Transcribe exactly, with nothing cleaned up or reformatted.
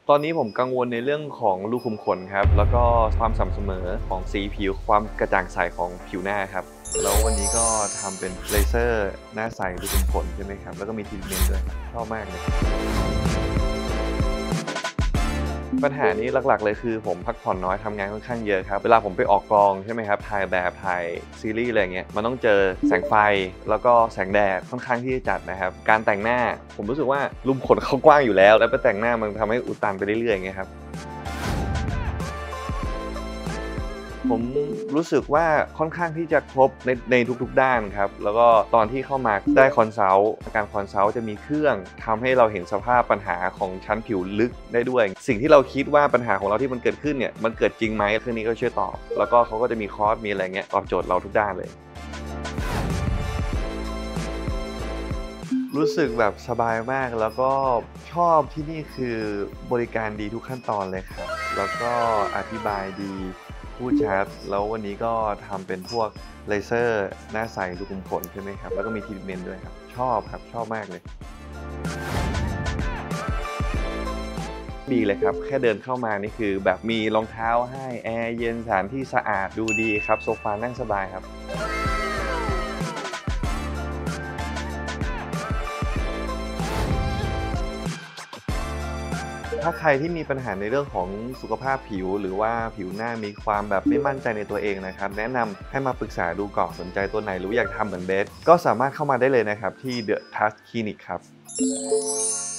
ตอนนี้ผมกังวลในเรื่องของรูขุมขนครับแล้วก็ความสม่ำเสมอของสีผิวความกระจ่างใสของผิวหน้าครับแล้ววันนี้ก็ทำเป็นเลเซอร์หน้าใสรูขุมขนใช่ไหมครับแล้วก็มีทรีทเมนต์ด้วยชอบมากเลยปัญหานี้หลักๆเลยคือผมพักผ่อนน้อยทำงานค่อนข้างเยอะครับเวลาผมไปออกกองใช่ไหมครับถ่ายแบบถ่ายซีรีส์อะไรเงี้ยมันต้องเจอแสงไฟแล้วก็แสงแดดค่อนข้างที่จะจัดนะครับการแต่งหน้าผมรู้สึกว่ารูขุมขนเขากว้างอยู่แล้วแล้วไปแต่งหน้ามันทำให้อุดตันไปเรื่อยๆอย่างเงี้ยครับ ผมรู้สึกว่าค่อนข้างที่จะครบในในทุกๆด้านครับแล้วก็ตอนที่เข้ามาได้คอนซัลท์การคอนซัลท์จะมีเครื่องทำให้เราเห็นสภาพปัญหาของชั้นผิวลึกได้ด้วยสิ่งที่เราคิดว่าปัญหาของเราที่มันเกิดขึ้นเนี่ยมันเกิดจริงไหมเครื่องนี้ก็ช่วยตอบแล้วก็เขาก็จะมีคอร์สมีอะไรเงี้ยตอบโจทย์เราทุกด้านเลยรู้สึกแบบสบายมากแล้วก็ชอบที่นี่คือบริการดีทุกขั้นตอนเลยครับแล้วก็อธิบายดีพูดชัดแล้ววันนี้ก็ทำเป็นพวกเลเซอร์หน้าใสรูขุมขนใช่ไหมครับแล้วก็มีทรีทเมนต์ด้วยครับชอบครับชอบมากเลยดีเลยครับแค่เดินเข้ามานี่คือแบบมีรองเท้าให้แอร์เย็นสถานที่สะอาดดูดีครับโซฟานั่งสบายครับ ถ้าใครที่มีปัญหาในเรื่องของสุขภาพผิวหรือว่าผิวหน้ามีความแบบไม่มั่นใจในตัวเองนะครับแนะนำให้มาปรึกษาดูก่อนสนใจตัวไหนหรืออยากทำเหมือนเบสก็สามารถเข้ามาได้เลยนะครับที่ The Touch Clinic ครับ